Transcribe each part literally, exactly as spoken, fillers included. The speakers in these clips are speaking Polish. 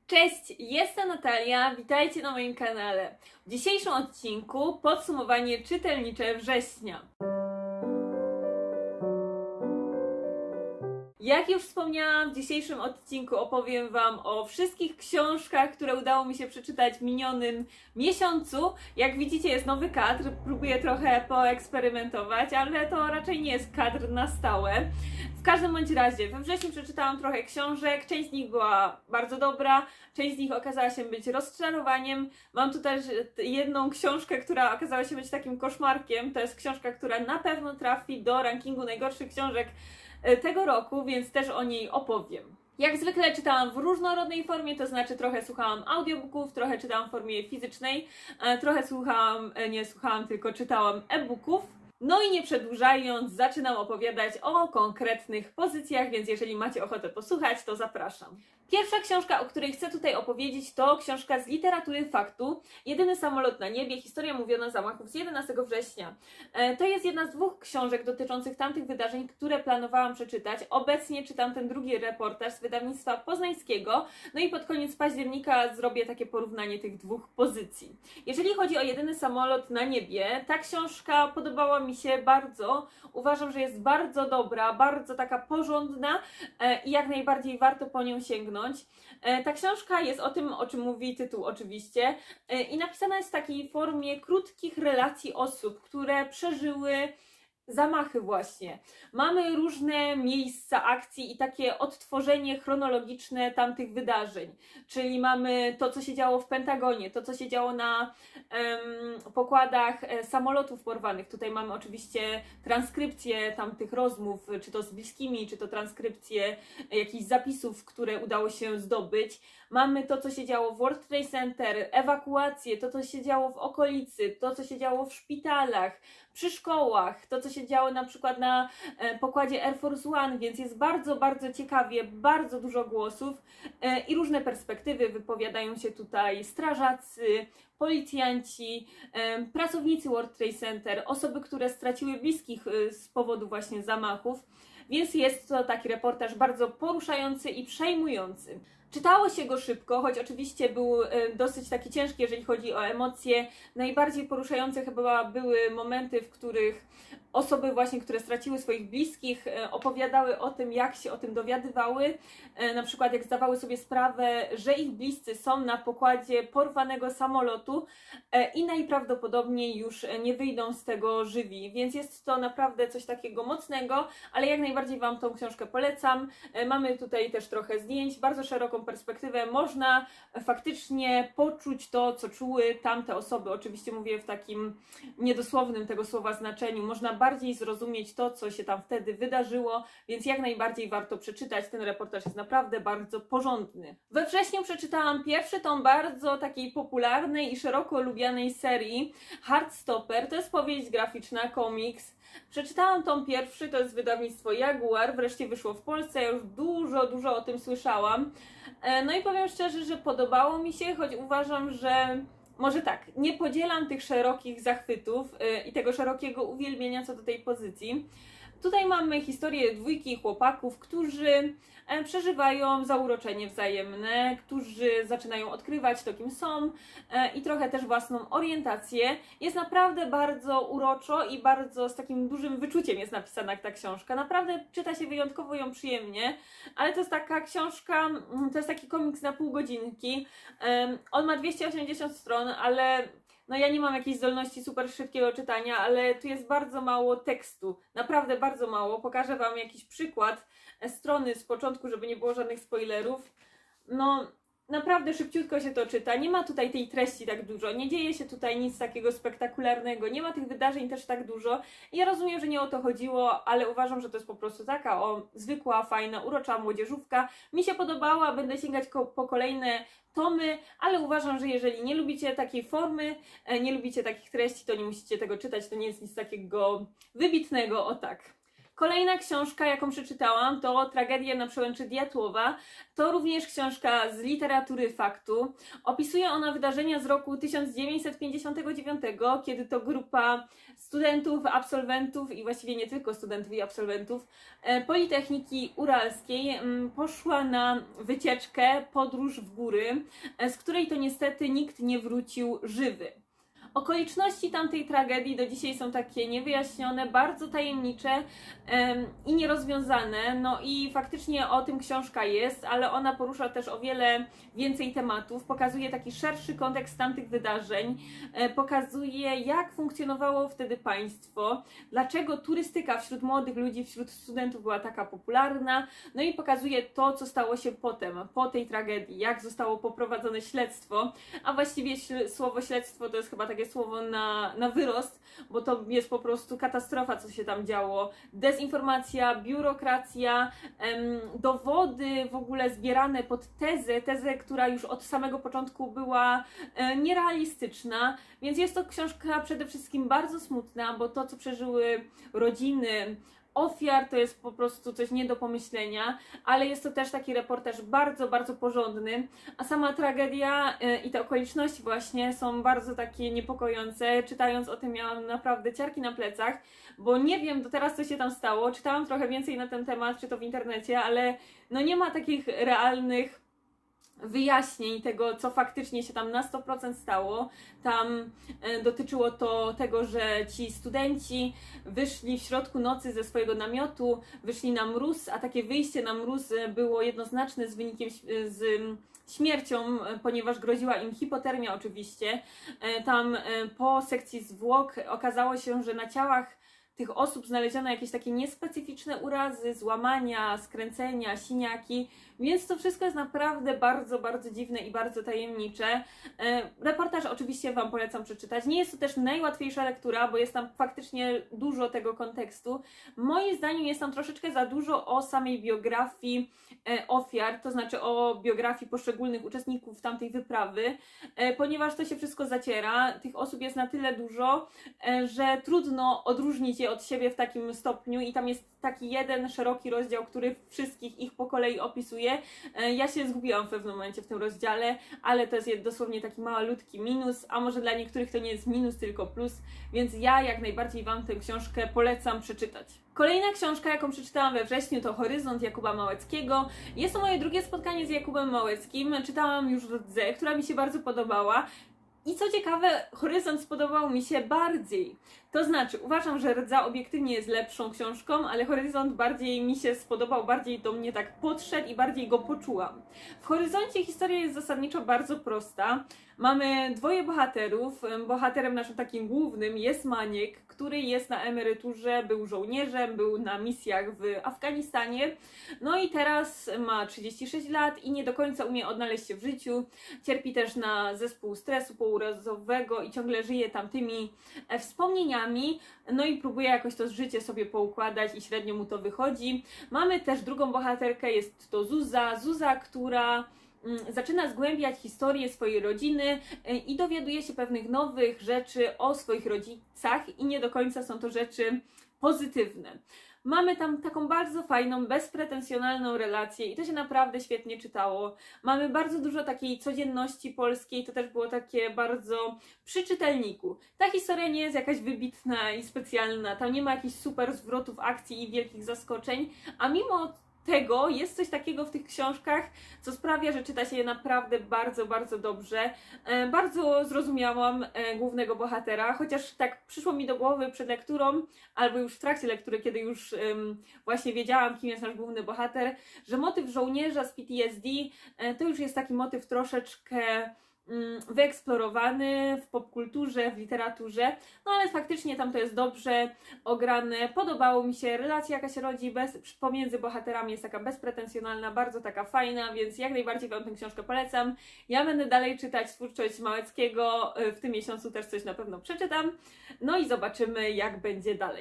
Cześć, jestem Natalia, witajcie na moim kanale. W dzisiejszym odcinku podsumowanie czytelnicze września. Jak już wspomniałam, w dzisiejszym odcinku opowiem Wam o wszystkich książkach, które udało mi się przeczytać w minionym miesiącu. Jak widzicie, jest nowy kadr, próbuję trochę poeksperymentować, ale to raczej nie jest kadr na stałe. W każdym bądź razie, we wrześniu przeczytałam trochę książek, część z nich była bardzo dobra, część z nich okazała się być rozczarowaniem. Mam tu też jedną książkę, która okazała się być takim koszmarkiem. To jest książka, która na pewno trafi do rankingu najgorszych książek tego roku, więc też o niej opowiem. Jak zwykle czytałam w różnorodnej formie, to znaczy trochę słuchałam audiobooków, trochę czytałam w formie fizycznej, trochę słuchałam, nie słuchałam, tylko czytałam e-booków. No i nie przedłużając, zaczynam opowiadać o konkretnych pozycjach, więc jeżeli macie ochotę posłuchać, to zapraszam. Pierwsza książka, o której chcę tutaj opowiedzieć, to książka z literatury faktu. Jedyny samolot na niebie, historia mówiona zamachów z jedenastego września. To jest jedna z dwóch książek dotyczących tamtych wydarzeń, które planowałam przeczytać. Obecnie czytam ten drugi reportaż z wydawnictwa poznańskiego. No i pod koniec października zrobię takie porównanie tych dwóch pozycji. Jeżeli chodzi o jedyny samolot na niebie, ta książka podobała mi się bardzo. Uważam, że jest bardzo dobra, bardzo taka porządna i jak najbardziej warto po nią sięgnąć. Ta książka jest o tym, o czym mówi tytuł oczywiście, i napisana jest w takiej formie krótkich relacji osób, które przeżyły zamachy właśnie. Mamy różne miejsca akcji i takie odtworzenie chronologiczne tamtych wydarzeń. Czyli mamy to, co się działo w Pentagonie, to, co się działo na um, pokładach samolotów porwanych. Tutaj mamy oczywiście transkrypcje tamtych rozmów, czy to z bliskimi, czy to transkrypcje jakichś zapisów, które udało się zdobyć. Mamy to, co się działo w World Trade Center, ewakuacje, to, co się działo w okolicy, to, co się działo w szpitalach, przy szkołach, to, co się działo na przykład na e, pokładzie Air Force One, więc jest bardzo, bardzo ciekawie, bardzo dużo głosów e, i różne perspektywy. Wypowiadają się tutaj strażacy, policjanci, e, pracownicy World Trade Center, osoby, które straciły bliskich e, z powodu właśnie zamachów, więc jest to taki reportaż bardzo poruszający i przejmujący. Czytało się go szybko, choć oczywiście był dosyć taki ciężki, jeżeli chodzi o emocje. Najbardziej poruszające chyba były momenty, w których osoby właśnie, które straciły swoich bliskich, opowiadały o tym, jak się o tym dowiadywały. Na przykład jak zdawały sobie sprawę, że ich bliscy są na pokładzie porwanego samolotu i najprawdopodobniej już nie wyjdą z tego żywi. Więc jest to naprawdę coś takiego mocnego, ale jak najbardziej Wam tą książkę polecam. Mamy tutaj też trochę zdjęć, bardzo szeroką perspektywę. Można faktycznie poczuć to, co czuły tamte osoby. Oczywiście mówię w takim niedosłownym tego słowa znaczeniu. Można bardziej zrozumieć to, co się tam wtedy wydarzyło, więc jak najbardziej warto przeczytać. Ten reportaż jest naprawdę bardzo porządny. We wrześniu przeczytałam pierwszy tom bardzo takiej popularnej i szeroko lubianej serii Heartstopper. To jest powieść graficzna, komiks. Przeczytałam tom pierwszy, to jest wydawnictwo Jaguar, wreszcie wyszło w Polsce, ja już dużo, dużo o tym słyszałam. No i powiem szczerze, że podobało mi się, choć uważam, że może tak, nie podzielam tych szerokich zachwytów i tego szerokiego uwielbienia co do tej pozycji. Tutaj mamy historię dwójki chłopaków, którzy przeżywają zauroczenie wzajemne, którzy zaczynają odkrywać to, kim są i trochę też własną orientację. Jest naprawdę bardzo uroczo i bardzo z takim dużym wyczuciem jest napisana ta książka. Naprawdę czyta się wyjątkowo ją przyjemnie, ale to jest taka książka, to jest taki komiks na pół godzinki. On ma dwieście osiemdziesiąt stron, ale no ja nie mam jakiejś zdolności super szybkiego czytania, ale tu jest bardzo mało tekstu, naprawdę bardzo mało. Pokażę Wam jakiś przykład strony z początku, żeby nie było żadnych spoilerów. No naprawdę szybciutko się to czyta, nie ma tutaj tej treści tak dużo, nie dzieje się tutaj nic takiego spektakularnego, nie ma tych wydarzeń też tak dużo. Ja rozumiem, że nie o to chodziło, ale uważam, że to jest po prostu taka o zwykła, fajna, urocza młodzieżówka. Mi się podobała, będę sięgać po kolejne tomy, ale uważam, że jeżeli nie lubicie takiej formy, nie lubicie takich treści, to nie musicie tego czytać, to nie jest nic takiego wybitnego, o tak. Kolejna książka, jaką przeczytałam, to Tragedia na przełęczy Diatłowa. To również książka z literatury faktu. Opisuje ona wydarzenia z roku tysiąc dziewięćset pięćdziesiątego dziewiątego, kiedy to grupa studentów, absolwentów i właściwie nie tylko studentów i absolwentów Politechniki Uralskiej poszła na wycieczkę, podróż w góry, z której to niestety nikt nie wrócił żywy. Okoliczności tamtej tragedii do dzisiaj są takie niewyjaśnione, bardzo tajemnicze em, i nierozwiązane. No i faktycznie o tym książka jest, ale ona porusza też o wiele więcej tematów. Pokazuje taki szerszy kontekst tamtych wydarzeń, e, pokazuje jak funkcjonowało wtedy państwo, dlaczego turystyka wśród młodych ludzi, wśród studentów była taka popularna. No i pokazuje to, co stało się potem, po tej tragedii, jak zostało poprowadzone śledztwo, a właściwie śl- słowo śledztwo to jest chyba takie słowo na, na wyrost, bo to jest po prostu katastrofa, co się tam działo. Dezinformacja, biurokracja, em, dowody w ogóle zbierane pod tezę, tezę, która już od samego początku była e, nierealistyczna, więc jest to książka przede wszystkim bardzo smutna, bo to, co przeżyły rodziny ofiar, to jest po prostu coś nie do pomyślenia, ale jest to też taki reportaż bardzo, bardzo porządny, a sama tragedia yy, i te okoliczności właśnie są bardzo takie niepokojące. Czytając o tym miałam naprawdę ciarki na plecach, bo nie wiem do teraz, co się tam stało. Czytałam trochę więcej na ten temat, czy to w internecie, ale no nie ma takich realnych wyjaśnień tego, co faktycznie się tam na sto procent stało. Tam e, dotyczyło to tego, że ci studenci wyszli w środku nocy ze swojego namiotu, wyszli na mróz, a takie wyjście na mróz było jednoznaczne z wynikiem, z śmiercią, ponieważ groziła im hipotermia oczywiście. E, tam e, po sekcji zwłok okazało się, że na ciałach tych osób znaleziono jakieś takie niespecyficzne urazy, złamania, skręcenia, siniaki, więc to wszystko jest naprawdę bardzo, bardzo dziwne i bardzo tajemnicze. Reportaż oczywiście Wam polecam przeczytać. Nie jest to też najłatwiejsza lektura, bo jest tam faktycznie dużo tego kontekstu. Moim zdaniem jest tam troszeczkę za dużo o samej biografii ofiar, to znaczy o biografii poszczególnych uczestników tamtej wyprawy, ponieważ to się wszystko zaciera. Tych osób jest na tyle dużo, że trudno odróżnić je od siebie w takim stopniu i tam jest taki jeden szeroki rozdział, który wszystkich ich po kolei opisuje. Ja się zgubiłam w pewnym momencie w tym rozdziale, ale to jest dosłownie taki malutki minus, a może dla niektórych to nie jest minus, tylko plus, więc ja jak najbardziej Wam tę książkę polecam przeczytać. Kolejna książka, jaką przeczytałam we wrześniu, to Horyzont Jakuba Małeckiego. Jest to moje drugie spotkanie z Jakubem Małeckim. Czytałam już Rdzę, która mi się bardzo podobała. I co ciekawe, Horyzont spodobał mi się bardziej. To znaczy, uważam, że Rdza obiektywnie jest lepszą książką, ale Horyzont bardziej mi się spodobał, bardziej do mnie tak podszedł i bardziej go poczułam. W Horyzoncie historia jest zasadniczo bardzo prosta. Mamy dwoje bohaterów. Bohaterem naszym takim głównym jest Maniek, który jest na emeryturze, był żołnierzem, był na misjach w Afganistanie. No i teraz ma trzydzieści sześć lat i nie do końca umie odnaleźć się w życiu. Cierpi też na zespół stresu pourazowego i ciągle żyje tamtymi wspomnieniami. No i próbuje jakoś to życie sobie poukładać i średnio mu to wychodzi. Mamy też drugą bohaterkę, jest to Zuza. Zuza, która zaczyna zgłębiać historię swojej rodziny i dowiaduje się pewnych nowych rzeczy o swoich rodzicach i nie do końca są to rzeczy pozytywne. Mamy tam taką bardzo fajną, bezpretensjonalną relację i to się naprawdę świetnie czytało. Mamy bardzo dużo takiej codzienności polskiej, to też było takie bardzo przy czytelniku. Ta historia nie jest jakaś wybitna i specjalna, tam nie ma jakichś super zwrotów akcji i wielkich zaskoczeń, a mimo tego jest coś takiego w tych książkach, co sprawia, że czyta się je naprawdę bardzo, bardzo dobrze. E, bardzo zrozumiałam e, głównego bohatera, chociaż tak przyszło mi do głowy przed lekturą, albo już w trakcie lektury, kiedy już ym, właśnie wiedziałam, kim jest nasz główny bohater, że motyw żołnierza z P T S D e, to już jest taki motyw troszeczkę wyeksplorowany w popkulturze, w literaturze, no ale faktycznie tam to jest dobrze ograne, podobało mi się, relacja jaka się rodzi bez, pomiędzy bohaterami jest taka bezpretensjonalna, bardzo taka fajna, więc jak najbardziej Wam tę książkę polecam. Ja będę dalej czytać twórczość Małeckiego, w tym miesiącu też coś na pewno przeczytam, no i zobaczymy jak będzie dalej.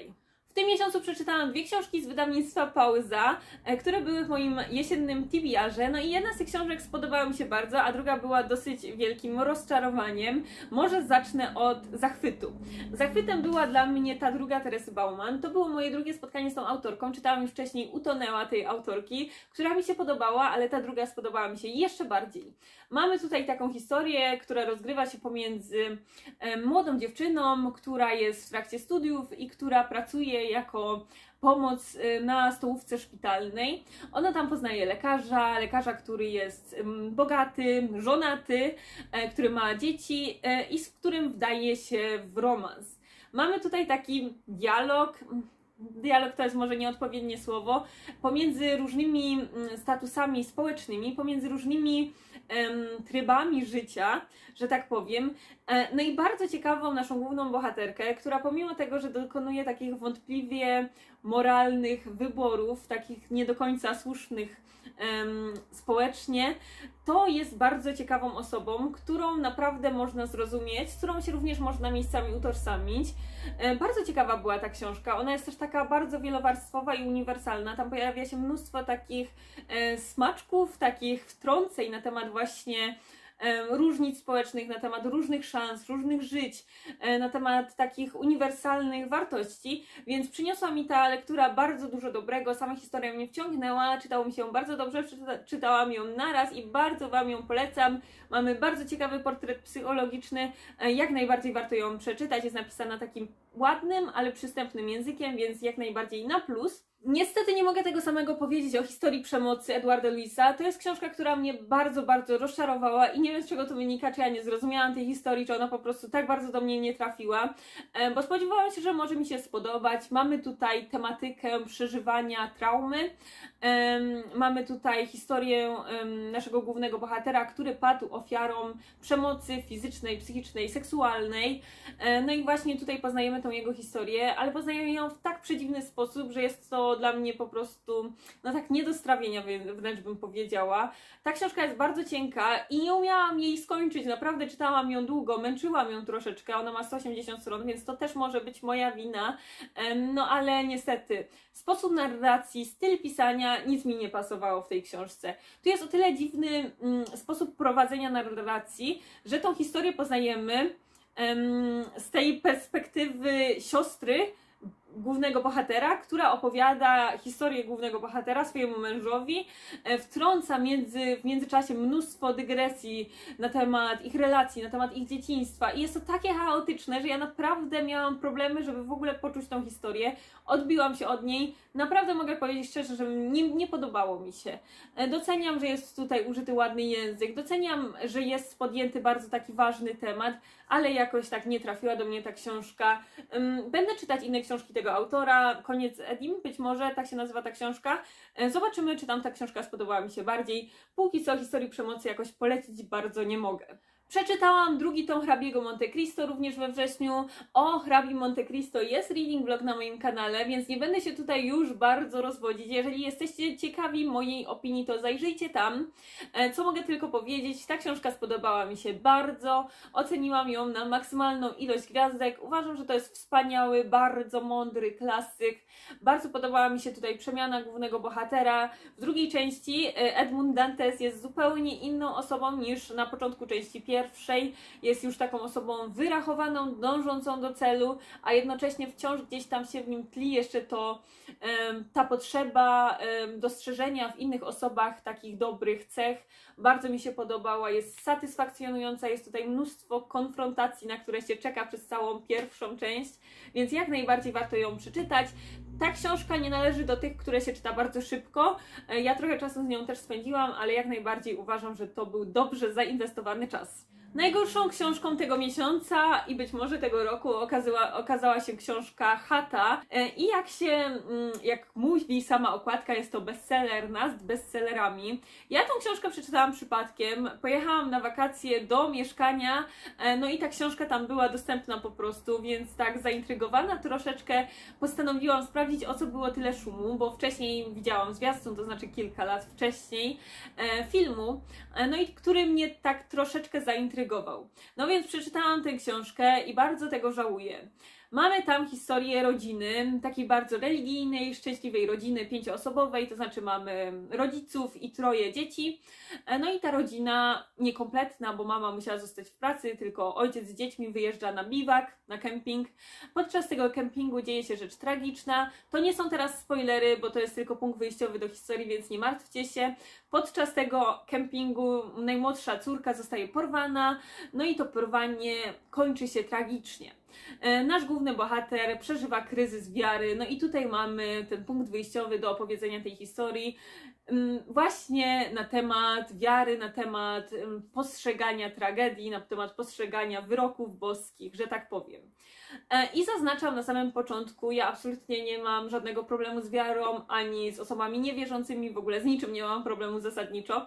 W tym miesiącu przeczytałam dwie książki z wydawnictwa Pauza, które były w moim jesiennym T B R-ze. No i jedna z tych książek spodobała mi się bardzo, a druga była dosyć wielkim rozczarowaniem. Może zacznę od zachwytu. Zachwytem była dla mnie ta druga Teresy Bauman. To było moje drugie spotkanie z tą autorką. Czytałam już wcześniej Utonęła tej autorki, która mi się podobała, ale ta druga spodobała mi się jeszcze bardziej. Mamy tutaj taką historię, która rozgrywa się pomiędzy e, młodą dziewczyną, która jest w trakcie studiów i która pracuje jako pomoc na stołówce szpitalnej. Ona tam poznaje lekarza, lekarza, który jest bogaty, żonaty, który ma dzieci i z którym wdaje się w romans. Mamy tutaj taki dialog, dialog to jest może nieodpowiednie słowo, pomiędzy różnymi statusami społecznymi, pomiędzy różnymi em, trybami życia, że tak powiem. E, no i bardzo ciekawą naszą główną bohaterkę, która pomimo tego, że dokonuje takich wątpliwie moralnych wyborów, takich nie do końca słusznych em, społecznie, to jest bardzo ciekawą osobą, którą naprawdę można zrozumieć, z którą się również można miejscami utożsamić. E, bardzo ciekawa była ta książka, ona jest też taka bardzo wielowarstwowa i uniwersalna, tam pojawia się mnóstwo takich e, smaczków, takich wtrąceń na temat właśnie różnic społecznych, na temat różnych szans, różnych żyć, na temat takich uniwersalnych wartości, więc przyniosła mi ta lektura bardzo dużo dobrego, sama historia mnie wciągnęła, czytało mi się ją bardzo dobrze, czytałam ją naraz i bardzo Wam ją polecam. Mamy bardzo ciekawy portret psychologiczny, jak najbardziej warto ją przeczytać, jest napisana takim ładnym, ale przystępnym językiem, więc jak najbardziej na plus. Niestety nie mogę tego samego powiedzieć o historii przemocy Edwarda Louisa. To jest książka, która mnie bardzo, bardzo rozczarowała i nie wiem, z czego to wynika, czy ja nie zrozumiałam tej historii, czy ona po prostu tak bardzo do mnie nie trafiła, bo spodziewałam się, że może mi się spodobać. Mamy tutaj tematykę przeżywania traumy, mamy tutaj historię naszego głównego bohatera, który padł ofiarą przemocy fizycznej, psychicznej, seksualnej. No i właśnie tutaj poznajemy tą jego historię, ale poznajemy ją w tak przedziwny sposób, że jest to dla mnie po prostu, no tak nie do strawienia wręcz bym powiedziała. Ta książka jest bardzo cienka i nie umiałam jej skończyć, naprawdę czytałam ją długo, męczyłam ją troszeczkę, ona ma sto osiemdziesiąt stron, więc to też może być moja wina, no ale niestety sposób narracji, styl pisania, nic mi nie pasowało w tej książce. Tu jest o tyle dziwny mm, sposób prowadzenia narracji, że tą historię poznajemy em, z tej perspektywy siostry głównego bohatera, która opowiada historię głównego bohatera swojemu mężowi, wtrąca między, w międzyczasie mnóstwo dygresji na temat ich relacji, na temat ich dzieciństwa i jest to takie chaotyczne, że ja naprawdę miałam problemy, żeby w ogóle poczuć tą historię. Odbiłam się od niej, naprawdę mogę powiedzieć szczerze, że nie, nie podobało mi się. Doceniam, że jest tutaj użyty ładny język, doceniam, że jest podjęty bardzo taki ważny temat, ale jakoś tak nie trafiła do mnie ta książka. Będę czytać inne książki tego autora, Koniec Edim, być może tak się nazywa ta książka. Zobaczymy, czy tam ta książka spodobała mi się bardziej. Póki co historii przemocy jakoś polecić bardzo nie mogę. Przeczytałam drugi tom Hrabiego Monte Cristo również we wrześniu. O Hrabim Monte Cristo jest reading vlog na moim kanale, więc nie będę się tutaj już bardzo rozwodzić. Jeżeli jesteście ciekawi mojej opinii, to zajrzyjcie tam. Co mogę tylko powiedzieć, ta książka spodobała mi się bardzo. Oceniłam ją na maksymalną ilość gwiazdek. Uważam, że to jest wspaniały, bardzo mądry klasyk. Bardzo podobała mi się tutaj przemiana głównego bohatera. W drugiej części Edmund Dantes jest zupełnie inną osobą niż na początku części pierwszej. Pierwszej jest już taką osobą wyrachowaną, dążącą do celu, a jednocześnie wciąż gdzieś tam się w nim tli jeszcze to um, ta potrzeba um, dostrzeżenia w innych osobach takich dobrych cech. Bardzo mi się podobała, jest satysfakcjonująca, jest tutaj mnóstwo konfrontacji, na które się czeka przez całą pierwszą część, więc jak najbardziej warto ją przeczytać. Ta książka nie należy do tych, które się czyta bardzo szybko. Ja trochę czasu z nią też spędziłam, ale jak najbardziej uważam, że to był dobrze zainwestowany czas. Najgorszą książką tego miesiąca i być może tego roku okazała, okazała się książka Chata i jak się, jak mówi sama okładka, jest to bestseller nad bestsellerami. Ja tą książkę przeczytałam przypadkiem, pojechałam na wakacje do mieszkania, no i ta książka tam była dostępna po prostu, więc tak zaintrygowana troszeczkę postanowiłam sprawdzić, o co było tyle szumu, bo wcześniej widziałam zwiastun, to znaczy kilka lat wcześniej, filmu, no i który mnie tak troszeczkę zaintrygował. No więc przeczytałam tę książkę i bardzo tego żałuję. Mamy tam historię rodziny, takiej bardzo religijnej, szczęśliwej rodziny pięcioosobowej, to znaczy mamy rodziców i troje dzieci. No i ta rodzina niekompletna, bo mama musiała zostać w pracy, tylko ojciec z dziećmi wyjeżdża na biwak, na kemping. Podczas tego kempingu dzieje się rzecz tragiczna. To nie są teraz spoilery, bo to jest tylko punkt wyjściowy do historii, więc nie martwcie się. Podczas tego kempingu najmłodsza córka zostaje porwana, no i to porwanie kończy się tragicznie. Nasz główny bohater przeżywa kryzys wiary, no i tutaj mamy ten punkt wyjściowy do opowiedzenia tej historii właśnie na temat wiary, na temat postrzegania tragedii, na temat postrzegania wyroków boskich, że tak powiem. I zaznaczam na samym początku, ja absolutnie nie mam żadnego problemu z wiarą, ani z osobami niewierzącymi, w ogóle z niczym nie mam problemu zasadniczo.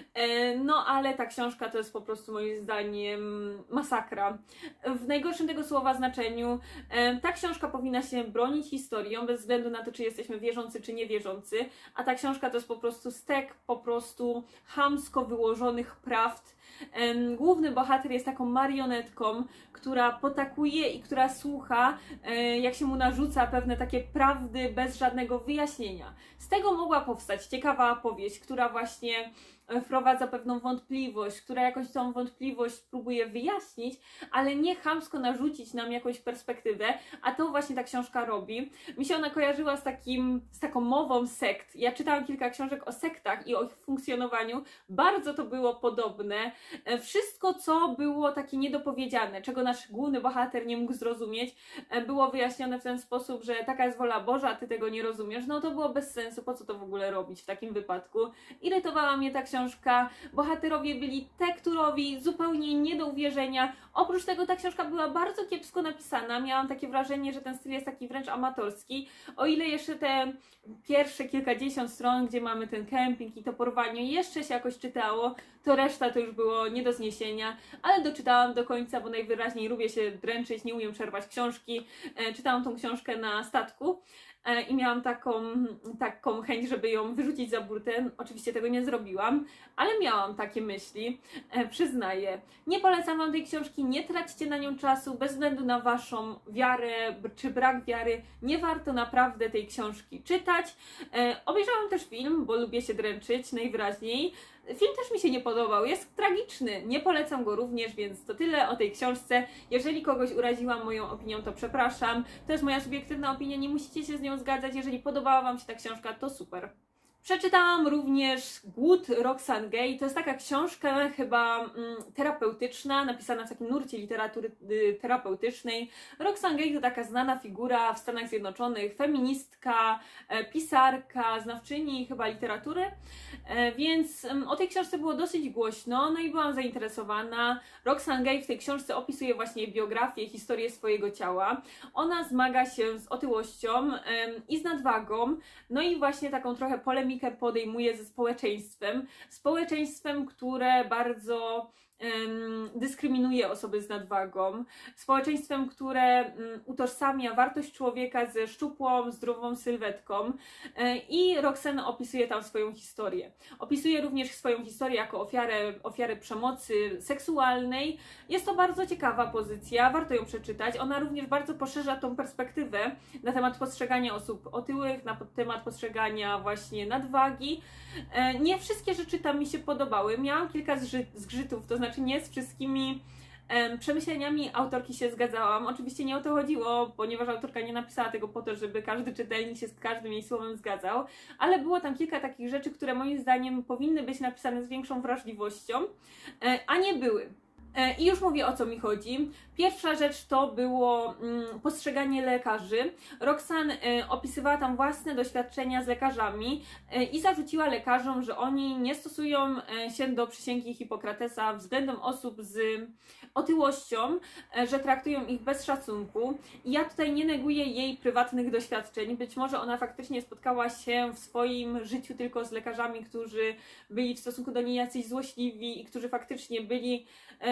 No ale ta książka to jest po prostu moim zdaniem masakra. W najgorszym tego słowa znaczeniu ta książka powinna się bronić historią, bez względu na to, czy jesteśmy wierzący, czy niewierzący, a ta książka to jest po prostu stek po prostu chamsko wyłożonych prawd. Główny bohater jest taką marionetką, która potakuje i która słucha, jak się mu narzuca pewne takie prawdy bez żadnego wyjaśnienia. Z tego mogła powstać ciekawa opowieść, która właśnie wprowadza pewną wątpliwość, która jakąś tą wątpliwość próbuje wyjaśnić, ale nie chamsko narzucić nam jakąś perspektywę, a to właśnie ta książka robi. Mi się ona kojarzyła z, takim, z taką mową sekt. Ja czytałam kilka książek o sektach i o ich funkcjonowaniu. Bardzo to było podobne. Wszystko, co było takie niedopowiedziane, czego nasz główny bohater nie mógł zrozumieć, było wyjaśnione w ten sposób, że taka jest wola Boża, a ty tego nie rozumiesz. No to było bez sensu, po co to w ogóle robić w takim wypadku. Irytowała mnie ta książka. Bohaterowie byli tekturowi, zupełnie nie do uwierzenia. Oprócz tego ta książka była bardzo kiepsko napisana. Miałam takie wrażenie, że ten styl jest taki wręcz amatorski. O ile jeszcze te pierwsze kilkadziesiąt stron, gdzie mamy ten kemping i to porwanie, jeszcze się jakoś czytało, to reszta to już było nie do zniesienia, ale doczytałam do końca, bo najwyraźniej lubię się dręczyć, nie umiem przerwać książki. Czytałam tą książkę na statku i miałam taką, taką chęć, żeby ją wyrzucić za burtę. Oczywiście tego nie zrobiłam, ale miałam takie myśli, e, przyznaję. Nie polecam wam tej książki, nie traćcie na nią czasu, bez względu na waszą wiarę czy brak wiary. Nie warto naprawdę tej książki czytać. E, obejrzałam też film, bo lubię się dręczyć najwyraźniej. Film też mi się nie podobał, jest tragiczny, nie polecam go również, więc to tyle o tej książce. Jeżeli kogoś uraziłam moją opinią, to przepraszam. To jest moja subiektywna opinia, nie musicie się z nią zgadzać. Jeżeli podobała wam się ta książka, to super. Przeczytałam również Głód Roxane Gay. To jest taka książka chyba mm, terapeutyczna, napisana w takim nurcie literatury y, terapeutycznej. Roxane Gay to taka znana figura w Stanach Zjednoczonych, feministka, e, pisarka, znawczyni chyba literatury, e, więc um, o tej książce było dosyć głośno, no i byłam zainteresowana. Roxane Gay w tej książce opisuje właśnie biografię, historię swojego ciała. Ona zmaga się z otyłością e, i z nadwagą, no i właśnie taką trochę polemikę podejmuje ze społeczeństwem, społeczeństwem, które bardzo um, dyskryminuje osoby z nadwagą, społeczeństwem, które um, utożsamia wartość człowieka ze szczupłą, zdrową sylwetką e, i Roxane opisuje tam swoją historię. Opisuje również swoją historię jako ofiarę, ofiarę przemocy seksualnej. Jest to bardzo ciekawa pozycja, warto ją przeczytać. Ona również bardzo poszerza tą perspektywę na temat postrzegania osób otyłych, na temat postrzegania właśnie nadwagi. E, nie wszystkie rzeczy tam mi się podobały. Miałam kilka zży zgrzytów, to znaczy nie z wszystkimi em, przemyśleniami autorki się zgadzałam. Oczywiście nie o to chodziło, ponieważ autorka nie napisała tego po to, żeby każdy czytelnik się z każdym jej słowem zgadzał, ale było tam kilka takich rzeczy, które moim zdaniem powinny być napisane z większą wrażliwością, e, a nie były. I już mówię, o co mi chodzi. Pierwsza rzecz to było mm, postrzeganie lekarzy. Roxane y, opisywała tam własne doświadczenia z lekarzami y, i zarzuciła lekarzom, że oni nie stosują y, się do przysięgi Hipokratesa względem osób z otyłością, y, że traktują ich bez szacunku. I ja tutaj nie neguję jej prywatnych doświadczeń. Być może ona faktycznie spotkała się w swoim życiu tylko z lekarzami, którzy byli w stosunku do niej jacyś złośliwi i którzy faktycznie byli y,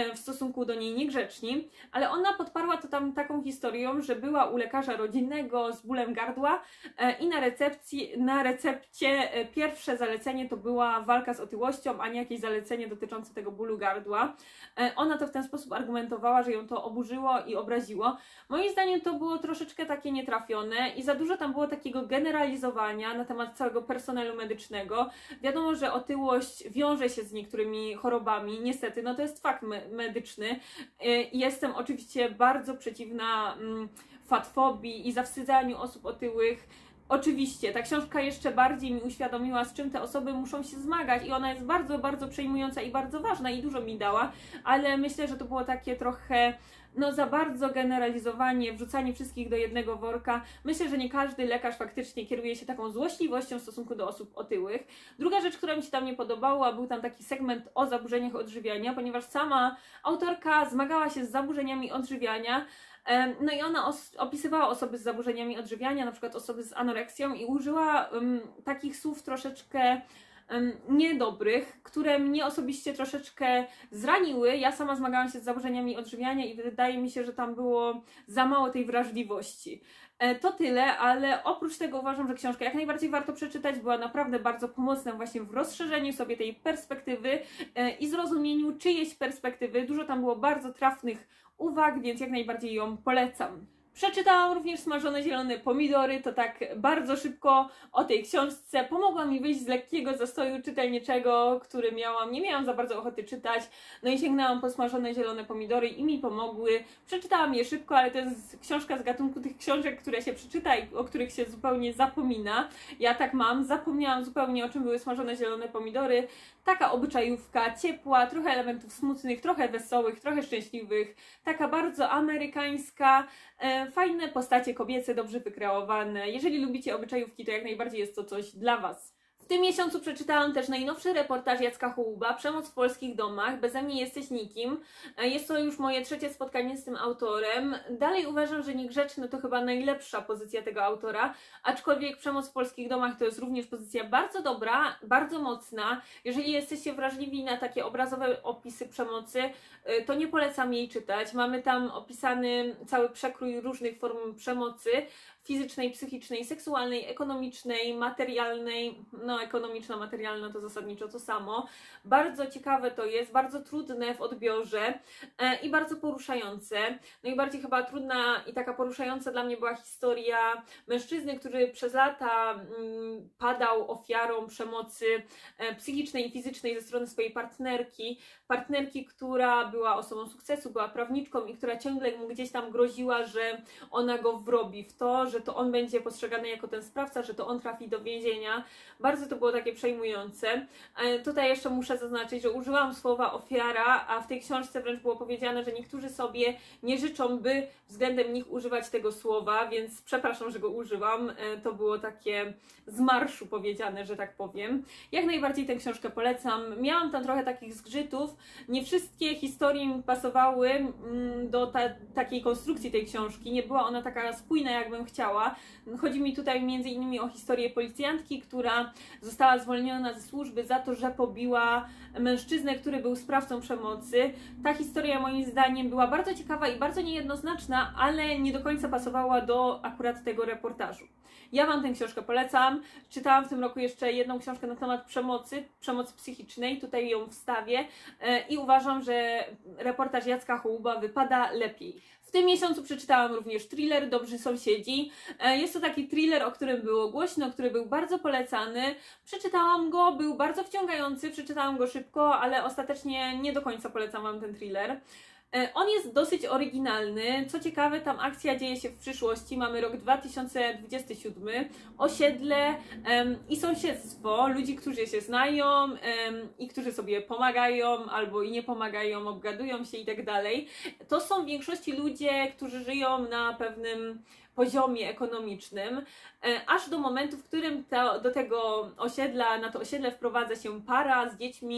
w stosunku do niej niegrzeczni, ale ona podparła to tam taką historią, że była u lekarza rodzinnego z bólem gardła i na recepcji, na recepcie pierwsze zalecenie to była walka z otyłością, a nie jakieś zalecenie dotyczące tego bólu gardła. Ona to w ten sposób argumentowała, że ją to oburzyło i obraziło. Moim zdaniem to było troszeczkę takie nietrafione i za dużo tam było takiego generalizowania na temat całego personelu medycznego. Wiadomo, że otyłość wiąże się z niektórymi chorobami, niestety, no to jest fakt me medyczny. Jestem oczywiście bardzo przeciwna mm, fatfobii i zawstydzaniu osób otyłych. Oczywiście, ta książka jeszcze bardziej mi uświadomiła, z czym te osoby muszą się zmagać i ona jest bardzo, bardzo przejmująca i bardzo ważna i dużo mi dała, ale myślę, że to było takie trochę, no za bardzo generalizowanie, wrzucanie wszystkich do jednego worka. Myślę, że nie każdy lekarz faktycznie kieruje się taką złośliwością w stosunku do osób otyłych. Druga rzecz, która mi się tam nie podobała, był tam taki segment o zaburzeniach odżywiania, ponieważ sama autorka zmagała się z zaburzeniami odżywiania. No i ona os opisywała osoby z zaburzeniami odżywiania, na przykład osoby z anoreksją i użyła um, takich słów troszeczkę um, niedobrych, które mnie osobiście troszeczkę zraniły. Ja sama zmagałam się z zaburzeniami odżywiania i wydaje mi się, że tam było za mało tej wrażliwości. To tyle, ale oprócz tego uważam, że książkę jak najbardziej warto przeczytać, była naprawdę bardzo pomocna właśnie w rozszerzeniu sobie tej perspektywy i zrozumieniu czyjejś perspektywy. Dużo tam było bardzo trafnych uwag, więc jak najbardziej ją polecam. Przeczytałam również Smażone zielone pomidory, to tak bardzo szybko o tej książce. Pomogła mi wyjść z lekkiego zastoju czytelniczego, który miałam, nie miałam za bardzo ochoty czytać, no i sięgnęłam po Smażone zielone pomidory i mi pomogły. Przeczytałam je szybko, ale to jest książka z gatunku tych książek, które się przeczyta i o których się zupełnie zapomina. Ja tak mam, zapomniałam zupełnie, o czym były Smażone zielone pomidory. Taka obyczajówka, ciepła, trochę elementów smutnych, trochę wesołych, trochę szczęśliwych, taka bardzo amerykańska, e, fajne postacie kobiece, dobrze wykreowane. Jeżeli lubicie obyczajówki, to jak najbardziej jest to coś dla Was. W tym miesiącu przeczytałam też najnowszy reportaż Jacka Hołuba, Przemoc w polskich domach, Beze mnie jesteś nikim. Jest to już moje trzecie spotkanie z tym autorem. Dalej uważam, że Niegrzeczny to chyba najlepsza pozycja tego autora, aczkolwiek Przemoc w polskich domach to jest również pozycja bardzo dobra, bardzo mocna. Jeżeli jesteście wrażliwi na takie obrazowe opisy przemocy, to nie polecam jej czytać. Mamy tam opisany cały przekrój różnych form przemocy, fizycznej, psychicznej, seksualnej, ekonomicznej, materialnej, no ekonomiczna, materialna to zasadniczo to samo. Bardzo ciekawe to jest, bardzo trudne w odbiorze e, i bardzo poruszające. Najbardziej chyba trudna i taka poruszająca dla mnie była historia mężczyzny, który przez lata mm, padał ofiarą przemocy e, psychicznej i fizycznej ze strony swojej partnerki. Partnerki, która była osobą sukcesu, była prawniczką i która ciągle mu gdzieś tam groziła, że ona go wrobi w to, że to on będzie postrzegany jako ten sprawca, że to on trafi do więzienia. Bardzo to było takie przejmujące. Tutaj jeszcze muszę zaznaczyć, że użyłam słowa ofiara, a w tej książce wręcz było powiedziane, że niektórzy sobie nie życzą, by względem nich używać tego słowa, więc przepraszam, że go użyłam. To było takie z marszu powiedziane, że tak powiem. Jak najbardziej tę książkę polecam. Miałam tam trochę takich zgrzytów. Nie wszystkie historie mi pasowały do ta, takiej konstrukcji tej książki. Nie była ona taka spójna, jakbym chciała. Chodzi mi tutaj między innymi o historię policjantki, która została zwolniona ze służby za to, że pobiła mężczyznę, który był sprawcą przemocy. Ta historia moim zdaniem była bardzo ciekawa i bardzo niejednoznaczna, ale nie do końca pasowała do akurat tego reportażu. Ja Wam tę książkę polecam. Czytałam w tym roku jeszcze jedną książkę na temat przemocy, przemocy psychicznej, tutaj ją wstawię i uważam, że reportaż Jacka Hołuba wypada lepiej. W tym miesiącu przeczytałam również thriller Dobrzy sąsiedzi. Jest to taki thriller, o którym było głośno, który był bardzo polecany. Przeczytałam go, był bardzo wciągający, przeczytałam go szybko, ale ostatecznie nie do końca polecam Wam ten thriller. On jest dosyć oryginalny. Co ciekawe, tam akcja dzieje się w przyszłości. Mamy rok dwa tysiące dwudziesty siódmy. Osiedle um, i sąsiedztwo. Ludzi, którzy się znają um, i którzy sobie pomagają albo i nie pomagają, obgadują się i tak dalej. To są w większości ludzie, którzy żyją na pewnym poziomie ekonomicznym, aż do momentu, w którym to, do tego osiedla, na to osiedle wprowadza się para z dziećmi,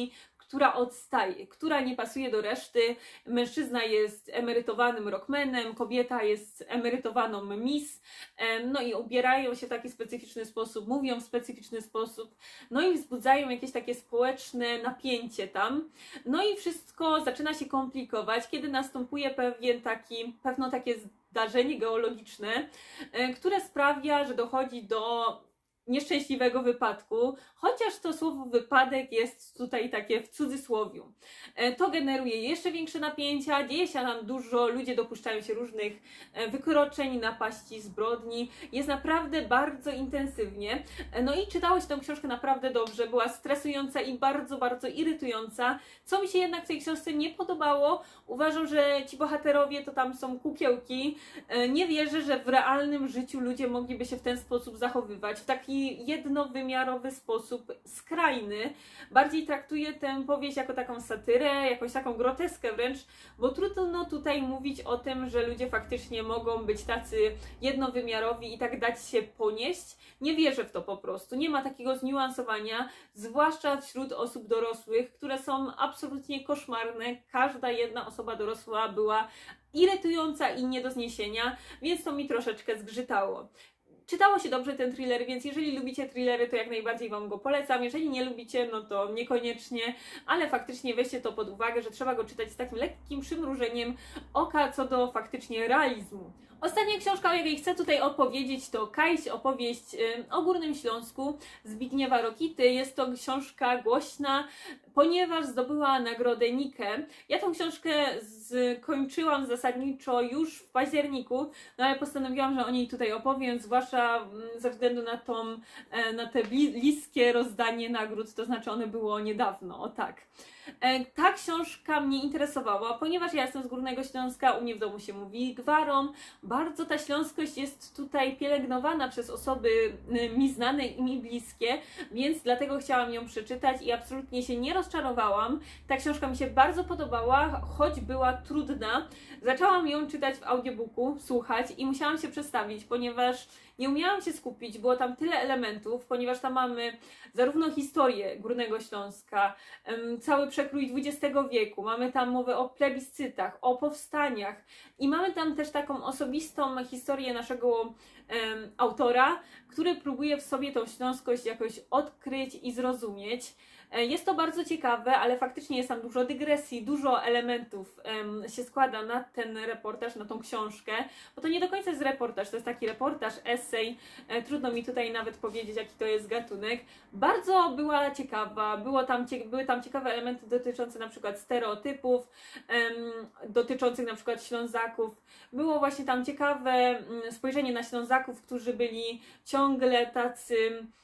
która odstaje, która nie pasuje do reszty. Mężczyzna jest emerytowanym rockmanem, kobieta jest emerytowaną miss, no i ubierają się w taki specyficzny sposób, mówią w specyficzny sposób, no i wzbudzają jakieś takie społeczne napięcie tam. No i wszystko zaczyna się komplikować, kiedy następuje pewien taki, pewno takie zdarzenie geologiczne, które sprawia, że dochodzi do nieszczęśliwego wypadku, chociaż to słowo wypadek jest tutaj takie w cudzysłowiu. To generuje jeszcze większe napięcia, dzieje się tam dużo, ludzie dopuszczają się różnych wykroczeń, napaści, zbrodni. Jest naprawdę bardzo intensywnie. No i czytało się tę książkę naprawdę dobrze, była stresująca i bardzo, bardzo irytująca. Co mi się jednak w tej książce nie podobało, uważam, że ci bohaterowie to tam są kukiełki. Nie wierzę, że w realnym życiu ludzie mogliby się w ten sposób zachowywać, w taki jednowymiarowy sposób, skrajny. Bardziej traktuję tę powieść jako taką satyrę, jakąś taką groteskę wręcz, bo trudno tutaj mówić o tym, że ludzie faktycznie mogą być tacy jednowymiarowi i tak dać się ponieść. Nie wierzę w to po prostu. Nie ma takiego zniuansowania, zwłaszcza wśród osób dorosłych, które są absolutnie koszmarne. Każda jedna osoba dorosła była irytująca i nie do zniesienia, więc to mi troszeczkę zgrzytało. Czytało się dobrze ten thriller, więc jeżeli lubicie thrillery, to jak najbardziej Wam go polecam. Jeżeli nie lubicie, no to niekoniecznie, ale faktycznie weźcie to pod uwagę, że trzeba go czytać z takim lekkim przymrużeniem oka co do faktycznie realizmu. Ostatnia książka, o jakiej chcę tutaj opowiedzieć, to Kajś, opowieść o Górnym Śląsku Zbigniewa Rokity. Jest to książka głośna, ponieważ zdobyła nagrodę Nikę. Ja tą książkę skończyłam zasadniczo już w październiku, no ale postanowiłam, że o niej tutaj opowiem, zwłaszcza ze względu na, tą, na te bliskie rozdanie nagród, to znaczy one było niedawno, o tak. Ta książka mnie interesowała, ponieważ ja jestem z Górnego Śląska, u mnie w domu się mówi gwarą. Bardzo ta śląskość jest tutaj pielęgnowana przez osoby mi znane i mi bliskie, więc dlatego chciałam ją przeczytać i absolutnie się nie rozczarowałam. Ta książka mi się bardzo podobała, choć była trudna. Zaczęłam ją czytać w audiobooku, słuchać i musiałam się przestawić, ponieważ nie umiałam się skupić, było tam tyle elementów, ponieważ tam mamy zarówno historię Górnego Śląska, cały przekrój dwudziestego wieku, mamy tam mowę o plebiscytach, o powstaniach i mamy tam też taką osobistą historię naszego um, autora, który próbuje w sobie tą śląskość jakoś odkryć i zrozumieć. Jest to bardzo ciekawe, ale faktycznie jest tam dużo dygresji, dużo elementów um, się składa na ten reportaż, na tą książkę, bo to nie do końca jest reportaż, to jest taki reportaż, esej, e, trudno mi tutaj nawet powiedzieć, jaki to jest gatunek. Bardzo była ciekawa, było tam, były tam ciekawe elementy dotyczące na przykład stereotypów, um, dotyczących na przykład Ślązaków. Było właśnie tam ciekawe um, spojrzenie na Ślązaków, którzy byli ciągle tacy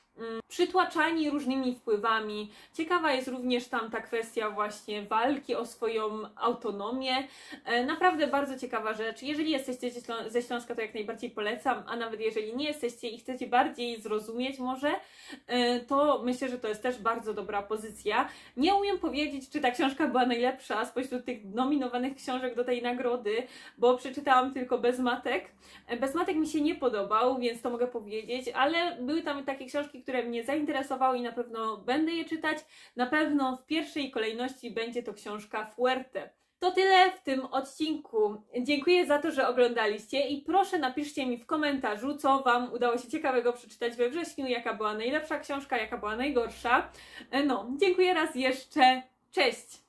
przytłaczani różnymi wpływami. Ciekawa jest również tam ta kwestia właśnie walki o swoją autonomię. Naprawdę bardzo ciekawa rzecz. Jeżeli jesteście ze Śląska, to jak najbardziej polecam, a nawet jeżeli nie jesteście i chcecie bardziej zrozumieć może, to myślę, że to jest też bardzo dobra pozycja. Nie umiem powiedzieć, czy ta książka była najlepsza spośród tych nominowanych książek do tej nagrody, bo przeczytałam tylko Bez matek. Bez matek mi się nie podobał, więc to mogę powiedzieć, ale były tam takie książki, które mnie zainteresowały i na pewno będę je czytać. Na pewno w pierwszej kolejności będzie to książka Fuerte. To tyle w tym odcinku. Dziękuję za to, że oglądaliście i proszę napiszcie mi w komentarzu, co Wam udało się ciekawego przeczytać we wrześniu, jaka była najlepsza książka, jaka była najgorsza. No, dziękuję raz jeszcze. Cześć!